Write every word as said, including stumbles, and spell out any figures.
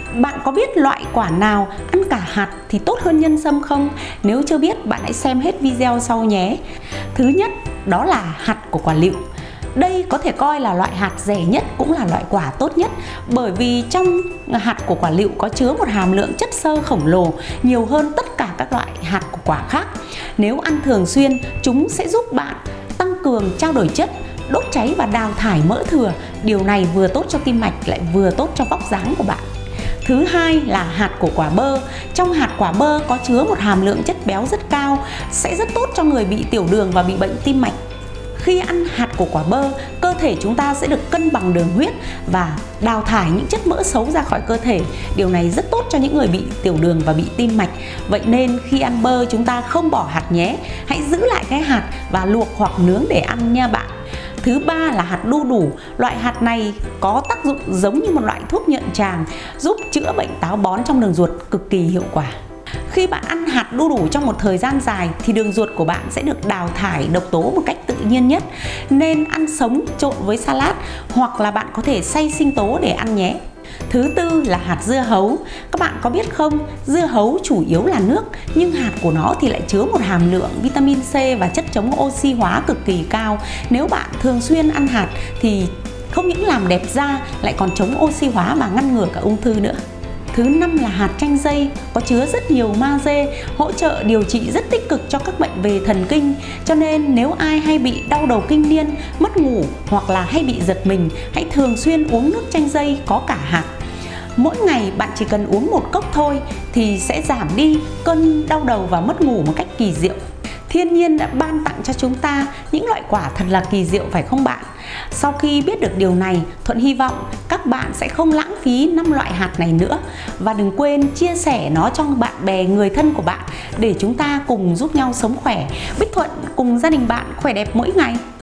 Bạn có biết loại quả nào ăn cả hạt thì tốt hơn nhân sâm không? Nếu chưa biết, bạn hãy xem hết video sau nhé. Thứ nhất, đó là hạt của quả lựu. Đây có thể coi là loại hạt rẻ nhất, cũng là loại quả tốt nhất, bởi vì trong hạt của quả lựu có chứa một hàm lượng chất xơ khổng lồ, nhiều hơn tất cả các loại hạt của quả khác. Nếu ăn thường xuyên, chúng sẽ giúp bạn tăng cường trao đổi chất, đốt cháy và đào thải mỡ thừa. Điều này vừa tốt cho tim mạch lại vừa tốt cho vóc dáng của bạn. Thứ hai là hạt của quả bơ. Trong hạt quả bơ có chứa một hàm lượng chất béo rất cao, sẽ rất tốt cho người bị tiểu đường và bị bệnh tim mạch. Khi ăn hạt của quả bơ, cơ thể chúng ta sẽ được cân bằng đường huyết và đào thải những chất mỡ xấu ra khỏi cơ thể. Điều này rất tốt cho những người bị tiểu đường và bị tim mạch. Vậy nên khi ăn bơ chúng ta không bỏ hạt nhé. Hãy giữ lại cái hạt và luộc hoặc nướng để ăn nha bạn. Thứ ba là hạt đu đủ. Loại hạt này có tác dụng giống như một loại thuốc nhuận tràng, giúp chữa bệnh táo bón trong đường ruột cực kỳ hiệu quả. Khi bạn ăn hạt đu đủ trong một thời gian dài thì đường ruột của bạn sẽ được đào thải độc tố một cách tự nhiên nhất. Nên ăn sống trộn với salad hoặc là bạn có thể xay sinh tố để ăn nhé. Thứ tư là hạt dưa hấu. Các bạn có biết không, dưa hấu chủ yếu là nước, nhưng hạt của nó thì lại chứa một hàm lượng vitamin C và chất chống oxy hóa cực kỳ cao. Nếu bạn thường xuyên ăn hạt thì không những làm đẹp da lại còn chống oxy hóa và ngăn ngừa cả ung thư nữa. Thứ năm là hạt chanh dây, có chứa rất nhiều magie, hỗ trợ điều trị rất tích cực cho các bệnh về thần kinh. Cho nên nếu ai hay bị đau đầu kinh niên, mất ngủ hoặc là hay bị giật mình, hãy thường xuyên uống nước chanh dây có cả hạt. Mỗi ngày bạn chỉ cần uống một cốc thôi thì sẽ giảm đi cơn đau đầu và mất ngủ một cách kỳ diệu. Thiên nhiên đã ban tặng cho chúng ta những loại quả thật là kỳ diệu, phải không bạn? Sau khi biết được điều này, Thuận hy vọng các bạn sẽ không lãng phí năm loại hạt này nữa. Và đừng quên chia sẻ nó cho bạn bè, người thân của bạn để chúng ta cùng giúp nhau sống khỏe. Bích Thuận cùng gia đình bạn khỏe đẹp mỗi ngày.